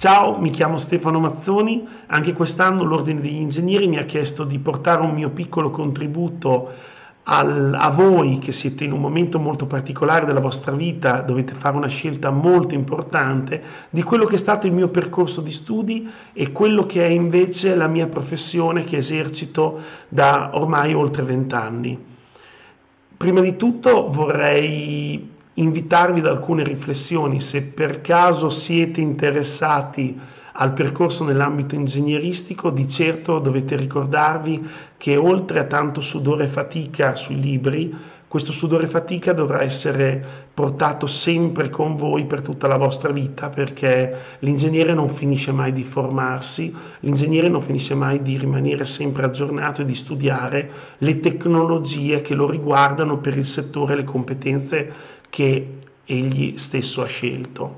Ciao, mi chiamo Stefano Mazzoni. Anche quest'anno l'Ordine degli Ingegneri mi ha chiesto di portare un mio piccolo contributo a voi che siete in un momento molto particolare della vostra vita, dovete fare una scelta molto importante di quello che è stato il mio percorso di studi e quello che è invece la mia professione che esercito da ormai oltre 20 anni. Prima di tutto vorrei invitarvi ad alcune riflessioni. Se per caso siete interessati al percorso nell'ambito ingegneristico, di certo dovete ricordarvi che oltre a tanto sudore e fatica sui libri, questo sudore e fatica dovrà essere portato sempre con voi per tutta la vostra vita, perché l'ingegnere non finisce mai di formarsi, l'ingegnere non finisce mai di rimanere sempre aggiornato e di studiare le tecnologie che lo riguardano per il settore e le competenze che egli stesso ha scelto.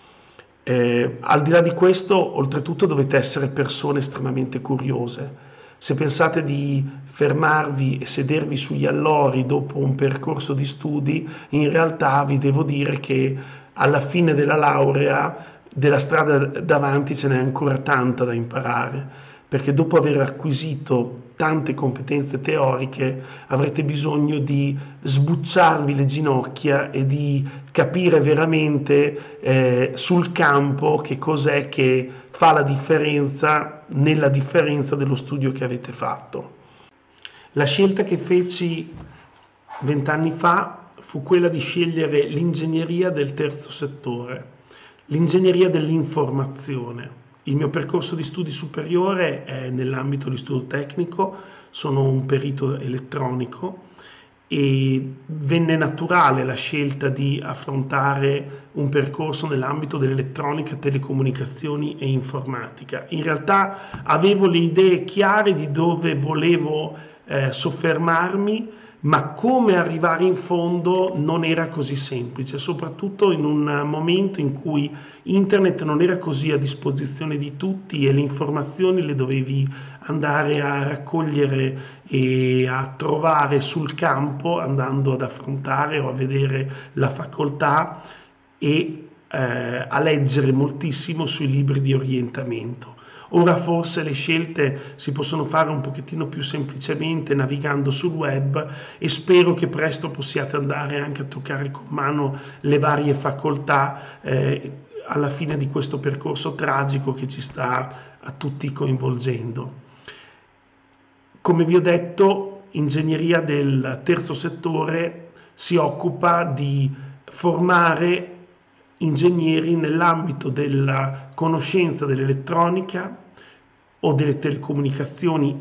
Al di là di questo, oltretutto dovete essere persone estremamente curiose. Se pensate di fermarvi e sedervi sugli allori dopo un percorso di studi, in realtà vi devo dire che alla fine della laurea, della strada davanti ce n'è ancora tanta da imparare, perché dopo aver acquisito tante competenze teoriche avrete bisogno di sbucciarvi le ginocchia e di capire veramente sul campo che cos'è che fa la differenza nella differenza dello studio che avete fatto. La scelta che feci 20 anni fa fu quella di scegliere l'ingegneria del terzo settore, l'ingegneria dell'informazione. Il mio percorso di studi superiore è nell'ambito di studio tecnico, sono un perito elettronico e venne naturale la scelta di affrontare un percorso nell'ambito dell'elettronica, telecomunicazioni e informatica. In realtà avevo le idee chiare di dove volevo soffermarmi, ma come arrivare in fondo non era così semplice, soprattutto in un momento in cui internet non era così a disposizione di tutti e le informazioni le dovevi andare a raccogliere e a trovare sul campo, andando ad affrontare o a vedere la facoltà e a leggere moltissimo sui libri di orientamento. Ora forse le scelte si possono fare un pochettino più semplicemente navigando sul web e spero che presto possiate andare anche a toccare con mano le varie facoltà alla fine di questo percorso tragico che ci sta a tutti coinvolgendo. Come vi ho detto, ingegneria del terzo settore si occupa di formare ingegneri nell'ambito della conoscenza dell'elettronica o delle telecomunicazioni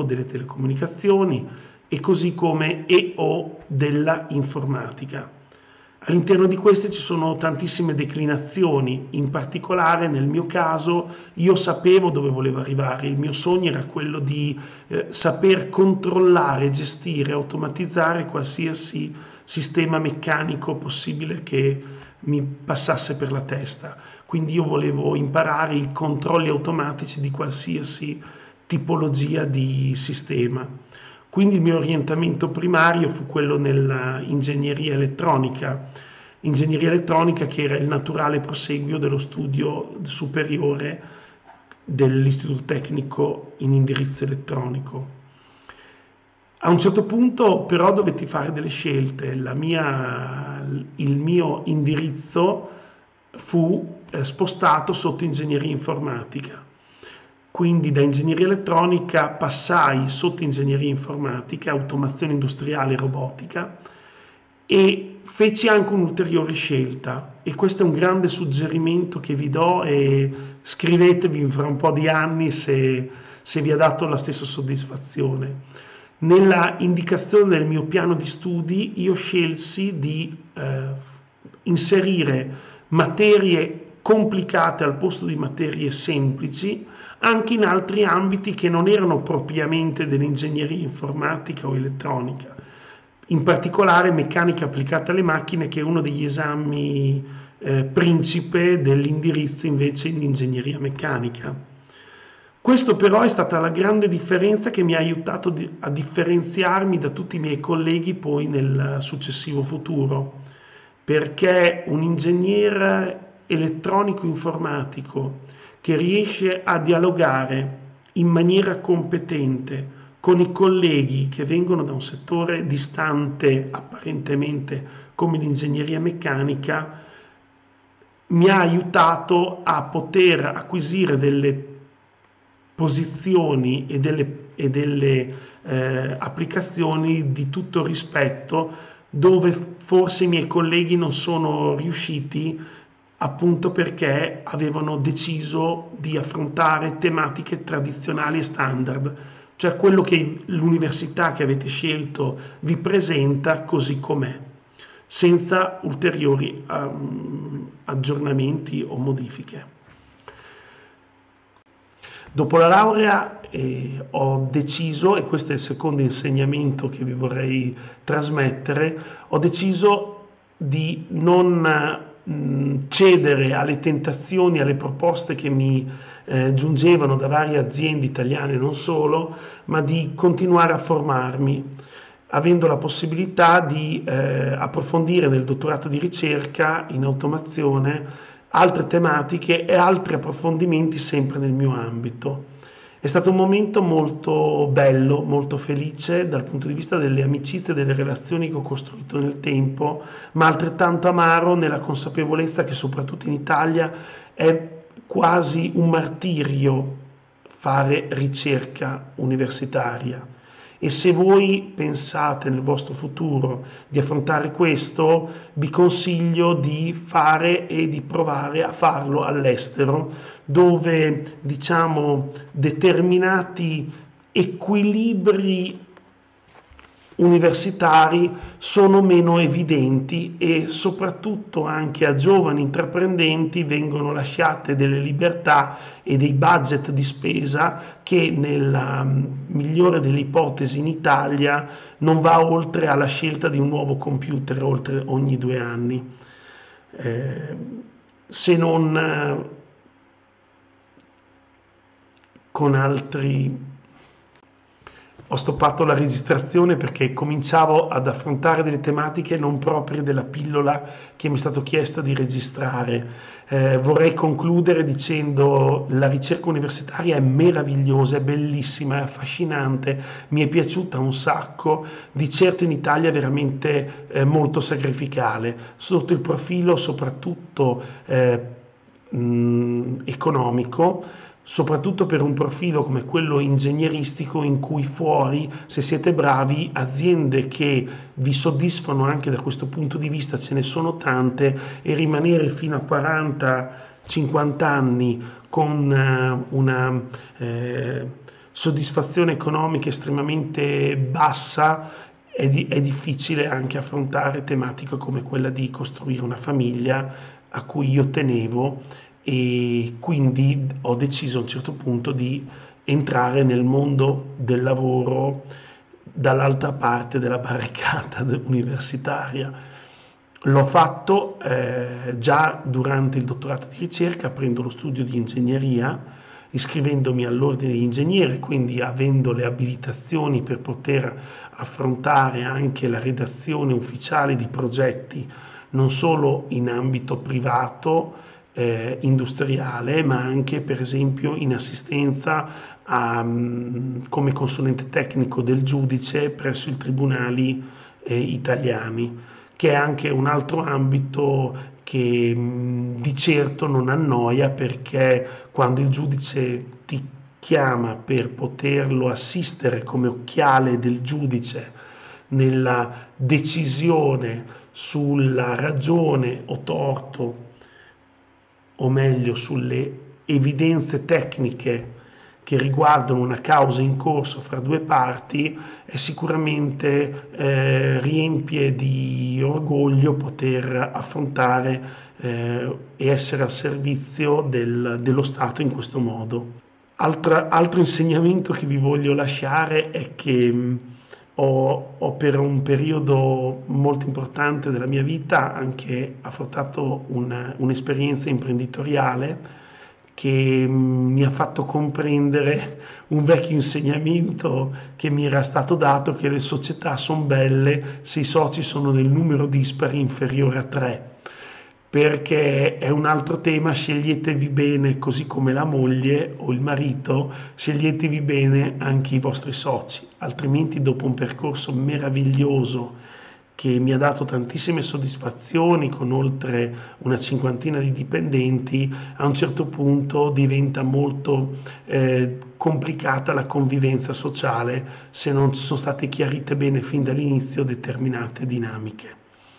e così come o della informatica. All'interno di queste ci sono tantissime declinazioni, in particolare nel mio caso io sapevo dove volevo arrivare, il mio sogno era quello di saper controllare, gestire, automatizzare qualsiasi sistema meccanico possibile che mi passasse per la testa. Quindi io volevo imparare i controlli automatici di qualsiasi tipologia di sistema. Quindi il mio orientamento primario fu quello nell'ingegneria elettronica che era il naturale proseguio dello studio superiore dell'Istituto Tecnico in indirizzo elettronico. A un certo punto però dovetti fare delle scelte. Il mio indirizzo fu spostato sotto ingegneria informatica. Quindi da ingegneria elettronica passai sotto ingegneria informatica, automazione industriale e robotica e feci anche un'ulteriore scelta, e questo è un grande suggerimento che vi do e scrivetevi fra un po' di anni se vi ha dato la stessa soddisfazione. Nella indicazione del mio piano di studi io scelsi di inserire materie complicate al posto di materie semplici, anche in altri ambiti che non erano propriamente dell'ingegneria informatica o elettronica, in particolare meccanica applicata alle macchine, che è uno degli esami principe dell'indirizzo invece in ingegneria meccanica. Questo però è stata la grande differenza che mi ha aiutato a differenziarmi da tutti i miei colleghi poi nel successivo futuro, perché un ingegnere elettronico informatico che riesce a dialogare in maniera competente con i colleghi che vengono da un settore distante apparentemente come l'ingegneria meccanica, mi ha aiutato a poter acquisire delle posizioni e delle applicazioni di tutto rispetto, dove forse i miei colleghi non sono riusciti, appunto perché avevano deciso di affrontare tematiche tradizionali e standard, cioè quello che l'università che avete scelto vi presenta così com'è, senza ulteriori aggiornamenti o modifiche. Dopo la laurea ho deciso, e questo è il secondo insegnamento che vi vorrei trasmettere, ho deciso di non cedere alle tentazioni, alle proposte che mi giungevano da varie aziende italiane, non solo, ma di continuare a formarmi, avendo la possibilità di approfondire nel dottorato di ricerca in automazione altre tematiche e altri approfondimenti sempre nel mio ambito. È stato un momento molto bello, molto felice dal punto di vista delle amicizie e delle relazioni che ho costruito nel tempo, ma altrettanto amaro nella consapevolezza che soprattutto in Italia è quasi un martirio fare ricerca universitaria. E se voi pensate nel vostro futuro di affrontare questo, vi consiglio di fare e di provare a farlo all'estero, dove, diciamo, determinati equilibri universitari sono meno evidenti e soprattutto anche a giovani intraprendenti vengono lasciate delle libertà e dei budget di spesa che nella migliore delle ipotesi in Italia non va oltre alla scelta di un nuovo computer oltre ogni 2 anni, se non con altri. Ho stoppato la registrazione perché cominciavo ad affrontare delle tematiche non proprie della pillola che mi è stato chiesto di registrare. Vorrei concludere dicendo: la ricerca universitaria è meravigliosa, è bellissima, è affascinante, mi è piaciuta un sacco, di certo in Italia è veramente molto sacrificale, sotto il profilo soprattutto economico, soprattutto per un profilo come quello ingegneristico, in cui fuori, se siete bravi, aziende che vi soddisfano anche da questo punto di vista ce ne sono tante, e rimanere fino a 40-50 anni con una soddisfazione economica estremamente bassa è difficile anche affrontare tematiche come quella di costruire una famiglia, a cui io tenevo, e quindi ho deciso a un certo punto di entrare nel mondo del lavoro dall'altra parte della barricata universitaria. L'ho fatto già durante il dottorato di ricerca, aprendo lo studio di ingegneria, iscrivendomi all'ordine di ingegnere, quindi avendo le abilitazioni per poter affrontare anche la redazione ufficiale di progetti, non solo in ambito privato, industriale, ma anche per esempio in assistenza come consulente tecnico del giudice presso i tribunali italiani, che è anche un altro ambito che di certo non annoia, perché quando il giudice ti chiama per poterlo assistere come occhiale del giudice nella decisione sulla ragione o torto, o meglio sulle evidenze tecniche che riguardano una causa in corso fra 2 parti, è sicuramente riempie di orgoglio poter affrontare e essere al servizio dello Stato in questo modo. Altro insegnamento che vi voglio lasciare è che ho per un periodo molto importante della mia vita anche affrontato un'esperienza imprenditoriale che mi ha fatto comprendere un vecchio insegnamento che mi era stato dato, che le società sono belle se i soci sono nel numero dispari inferiore a 3, perché è un altro tema. Sceglietevi bene, così come la moglie o il marito, sceglietevi bene anche i vostri soci, altrimenti dopo un percorso meraviglioso che mi ha dato tantissime soddisfazioni, con oltre una cinquantina di dipendenti, a un certo punto diventa molto complicata la convivenza sociale se non sono state chiarite bene fin dall'inizio determinate dinamiche.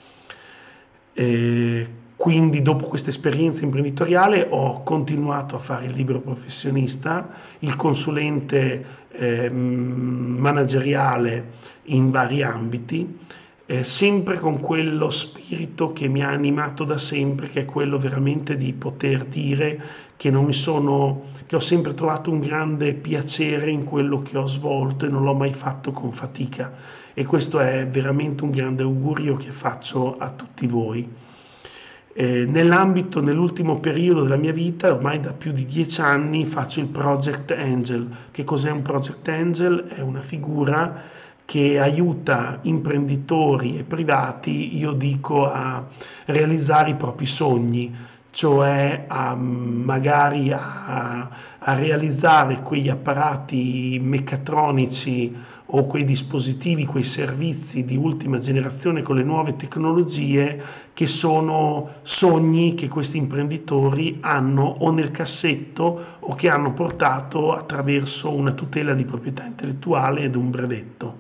Quindi dopo questa esperienza imprenditoriale ho continuato a fare il libero professionista, il consulente manageriale in vari ambiti, sempre con quello spirito che mi ha animato da sempre, che è quello veramente di poter dire che ho sempre trovato un grande piacere in quello che ho svolto e non l'ho mai fatto con fatica, e questo è veramente un grande augurio che faccio a tutti voi. Nell'ultimo periodo della mia vita, ormai da più di 10 anni, faccio il Project Angel. Che cos'è un Project Angel? È una figura che aiuta imprenditori e privati, io dico, a realizzare i propri sogni, cioè magari a realizzare quegli apparati meccatronici o quei dispositivi, quei servizi di ultima generazione con le nuove tecnologie, che sono sogni che questi imprenditori hanno o nel cassetto o che hanno portato attraverso una tutela di proprietà intellettuale ed un brevetto.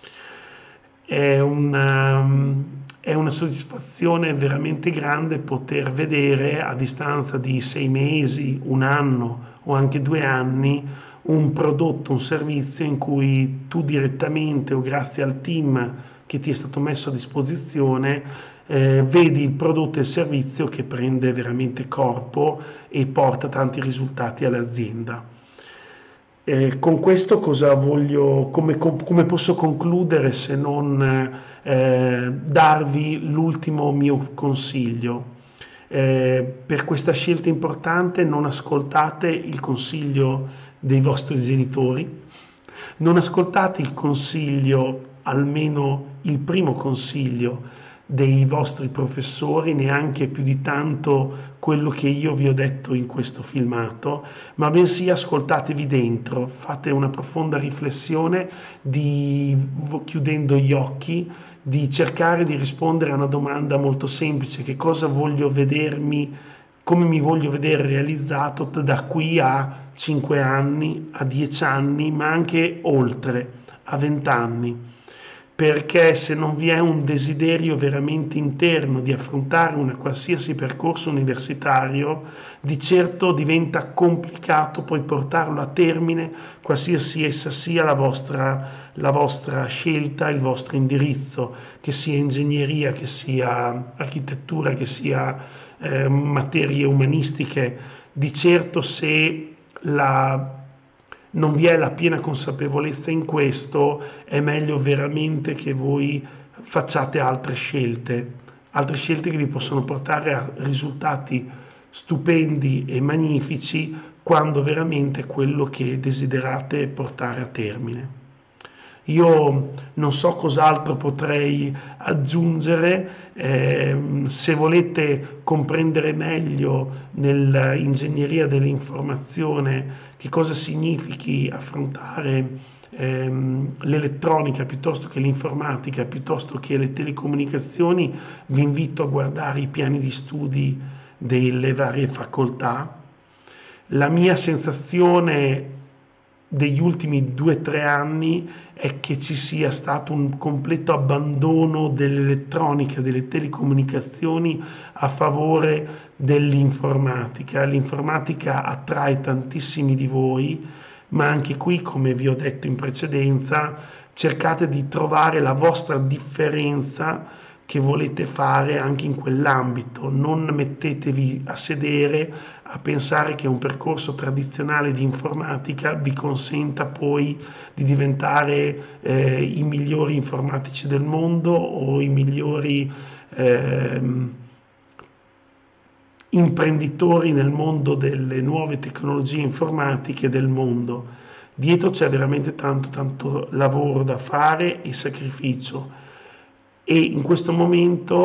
È una soddisfazione veramente grande poter vedere a distanza di 6 mesi, un anno o anche 2 anni un prodotto, un servizio in cui tu direttamente o grazie al team che ti è stato messo a disposizione vedi il prodotto e il servizio che prende veramente corpo e porta tanti risultati all'azienda. Con questo come posso concludere se non darvi l'ultimo mio consiglio? Per questa scelta importante non ascoltate il consiglio dei vostri genitori, non ascoltate il consiglio, almeno il primo consiglio, dei vostri professori, neanche più di tanto quello che io vi ho detto in questo filmato, ma bensì ascoltatevi dentro, fate una profonda riflessione chiudendo gli occhi, di cercare di rispondere a una domanda molto semplice: che cosa voglio vedermi, come mi voglio vedere realizzato da qui a 5 anni, a 10 anni, ma anche oltre, a 20 anni. Perché se non vi è un desiderio veramente interno di affrontare un qualsiasi percorso universitario, di certo diventa complicato poi portarlo a termine, qualsiasi essa sia la vostra scelta, il vostro indirizzo, che sia ingegneria, che sia architettura, che sia materie umanistiche. Di certo, se non vi è la piena consapevolezza in questo, è meglio veramente che voi facciate altre scelte che vi possono portare a risultati stupendi e magnifici, quando veramente è quello che desiderate portare a termine. Io non so cos'altro potrei aggiungere. Se volete comprendere meglio nell'ingegneria dell'informazione che cosa significhi affrontare l'elettronica piuttosto che l'informatica, piuttosto che le telecomunicazioni, vi invito a guardare i piani di studi delle varie facoltà. La mia sensazione degli ultimi 2-3 anni è che ci sia stato un completo abbandono dell'elettronica, delle telecomunicazioni a favore dell'informatica. L'informatica attrae tantissimi di voi, ma anche qui, come vi ho detto in precedenza, cercate di trovare la vostra differenza che volete fare anche in quell'ambito. Non mettetevi a sedere a pensare che un percorso tradizionale di informatica vi consenta poi di diventare i migliori informatici del mondo o i migliori imprenditori nel mondo delle nuove tecnologie informatiche del mondo. Dietro c'è veramente tanto lavoro da fare e sacrificio. E in questo momento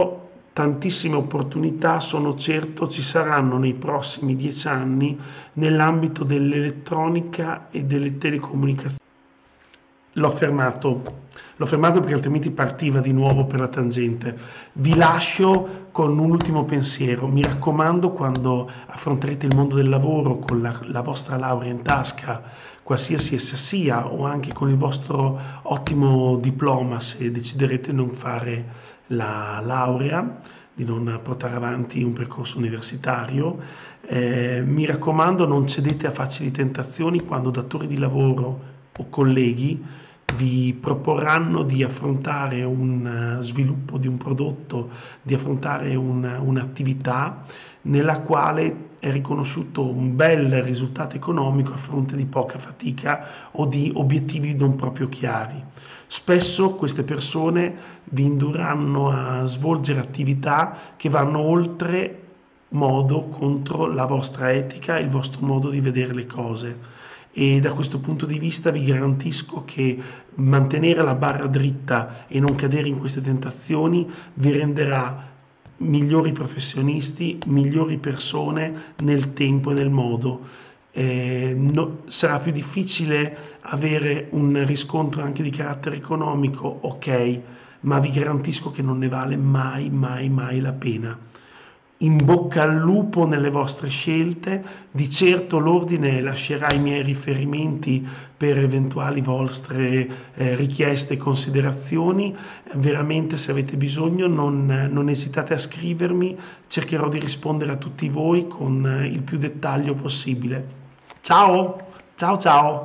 tantissime opportunità, sono certo ci saranno nei prossimi 10 anni nell'ambito dell'elettronica e delle telecomunicazioni. L'ho fermato perché altrimenti partiva di nuovo per la tangente. Vi lascio con un ultimo pensiero. Mi raccomando, quando affronterete il mondo del lavoro con la vostra laurea in tasca, qualsiasi essa sia, o anche con il vostro ottimo diploma, se deciderete di non fare la laurea, di non portare avanti un percorso universitario, mi raccomando, non cedete a facili tentazioni quando datori di lavoro o colleghi vi proporranno di affrontare un sviluppo di un prodotto, di affrontare un'attività nella quale è riconosciuto un bel risultato economico a fronte di poca fatica o di obiettivi non proprio chiari. Spesso queste persone vi indurranno a svolgere attività che vanno oltre modo contro la vostra etica e il vostro modo di vedere le cose. E da questo punto di vista vi garantisco che mantenere la barra dritta e non cadere in queste tentazioni vi renderà migliori professionisti, migliori persone nel tempo e nel modo. Sarà più difficile avere un riscontro anche di carattere economico, ok, ma vi garantisco che non ne vale mai, mai, mai la pena. In bocca al lupo nelle vostre scelte, di certo l'ordine lascerà i miei riferimenti per eventuali vostre richieste e considerazioni. Veramente, se avete bisogno, non esitate a scrivermi, cercherò di rispondere a tutti voi con il più dettaglio possibile. Ciao, ciao ciao!